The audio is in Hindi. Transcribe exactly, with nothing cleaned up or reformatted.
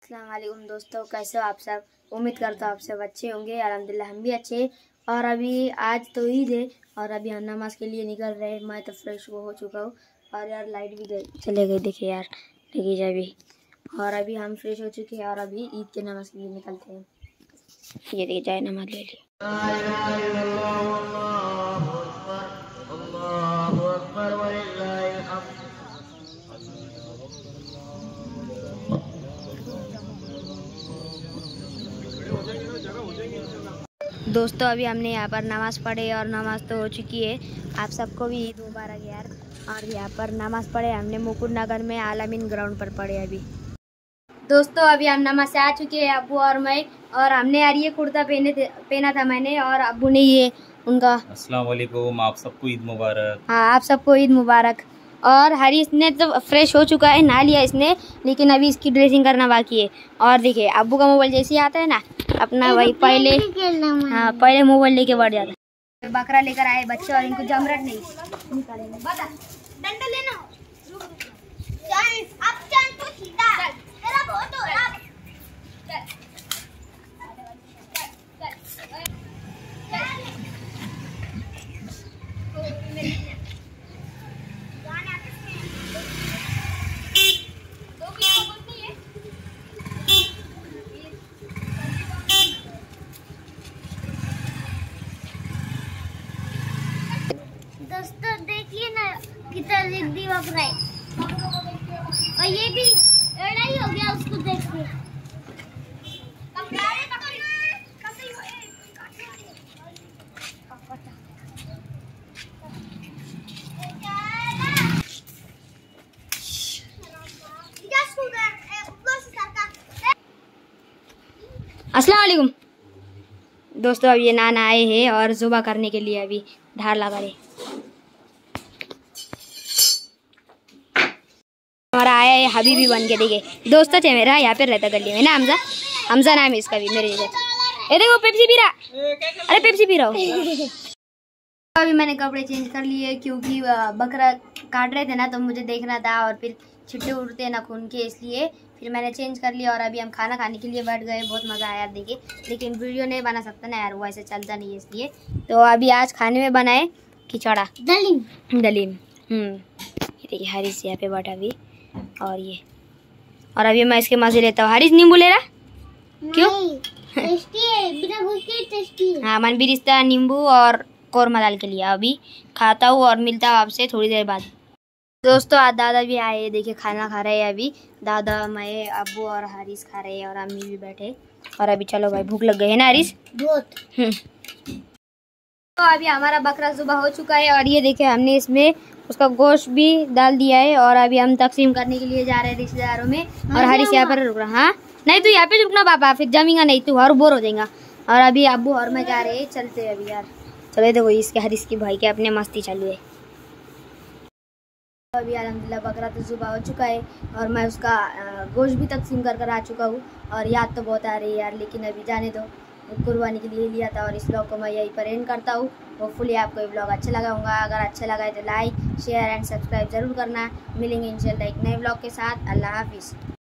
अस्सलाम वालेकुम दोस्तों, कैसे हो आप सब। उम्मीद करता हूँ आप सब अच्छे होंगे। अल्हम्दुलिल्लाह हम भी अच्छे। और अभी आज तो ईद है और अभी हम नमाज के लिए निकल रहे हैं। मैं तो फ्रेश वो हो चुका हूँ और यार लाइट भी गई चले गई, देखिए यार देखिए अभी। और अभी हम फ्रेश हो चुके हैं और अभी ईद के नमाज के लिए निकलते हैं। ये देखिए जाए नमाज ले ली। दोस्तों अभी हमने यहाँ पर नमाज़ पढ़े और नमाज़ तो हो चुकी है। आप सबको भी ईद मुबारक यार। और यहाँ पर नमाज़ पढ़े हमने मुकुंद नगर में आलमीन ग्राउंड पर पढ़े। अभी दोस्तों अभी हम नमाज से आ चुके हैं, अब्बू और मैं। और हमने यार ये कुर्ता पहने थे पहना था मैंने, और अब्बू ने ये उनका। अस्सलाम वालेकुम, आप सबको ईद मुबारक। हाँ आप सबको ईद मुबारक। और हरीश ने तो फ्रेश हो चुका है, नहा लिया इसने, लेकिन अभी इसकी ड्रेसिंग करना बाकी है। और देखिए अब्बू का मोबाइल जैसे ही आता है ना अपना वही पहले हाँ पहले मोबाइल लेके बढ़ जाता है। बकरा लेकर आए बच्चे और इनको जमरट नहीं डंडा लेना। दोस्तों देखिए ना कितना जिद्दी बकरा है, और ये भी लड़ाई हो गया उसको देख के। अस्सलाम वालेकुम दोस्तों, अब ये नाना आए हैं और जुबा करने के लिए अभी धार लगा रहे। हमारा आया है हबीबी बन के, देखिए दोस्त है मेरा, यहाँ पे रहता गली में ना, हमजा हमजा नाम है इसका भी मेरे जैसा। ये देखो पेप्सी पी रहा, अरे पेप्सी पी रहा हूँ। अभी मैंने कपड़े चेंज कर लिए क्योंकि बकरा काट रहे थे ना, तो मुझे देखना था और फिर छिट्टे उड़ते ना खून के, इसलिए फिर मैंने चेंज कर लिया। और अभी हम खाना खाने के लिए बैठ गए। बहुत मज़ा आया देखिए, लेकिन वीडियो नहीं बना सकता ना यार, वो ऐसे चलता नहीं है इसलिए। तो अभी आज खाने में बनाए खिचड़ा दलीम दलीम हम्म ये देखिए हरीश यहाँ पे बैठा अभी, और ये और अभी मैं इसके मज़े लेता हूँ। हरीश नींबू ले रहा क्यों? टेस्टी है, बिना भूख के टेस्टी है। हाँ मन भी रिश्ता नींबू और कौरमा डाल के लिया। अभी खाता हूँ और मिलता हूँ आपसे थोड़ी देर बाद। दोस्तों आज दादा भी आए, देखिए खाना खा रहे हैं अभी। दादा मैं अब्बू और हरीश खा रहे हैं और अम्मी भी बैठे। और अभी चलो भाई भूख लग गई है ना हरीश बहुत। तो अभी हमारा बकरा सुबह हो चुका है और ये देखिए हमने इसमें उसका गोश्त भी डाल दिया है। और अभी हम तकसीम करने के लिए जा रहे हैं रिश्तेदारों में। और हरीश यहाँ पर रुक रहा। हाँ नहीं तो यहाँ पे रुकना पापा, फिर जमीगा नहीं तो और बोर हो जाएगा। और अभी अब्बू और मैं जा रहे हैं, चलते हैं अभी यार। चले देखो इसके हरीश की भाई के अपने मस्ती चालू है। अभी अल्हम्दुलिल्लाह बकरा तो सुबह हो चुका है और मैं उसका गोश्त भी तकसीम कर कर आ चुका हूँ। और याद तो बहुत आ रही है यार, लेकिन अभी जाने दो, कुर्बानी के लिए लिया था। और इस ब्लॉग को मैं यहीं पर एंड करता हूँ। होपफुली आपको ये ब्लॉग अच्छा लगा होगा। अगर अच्छा लगा है तो लाइक शेयर एंड सब्सक्राइब जरूर करना। मिलेंगे इंशाल्लाह एक नए ब्लॉग के साथ। अल्लाह हाफिज़।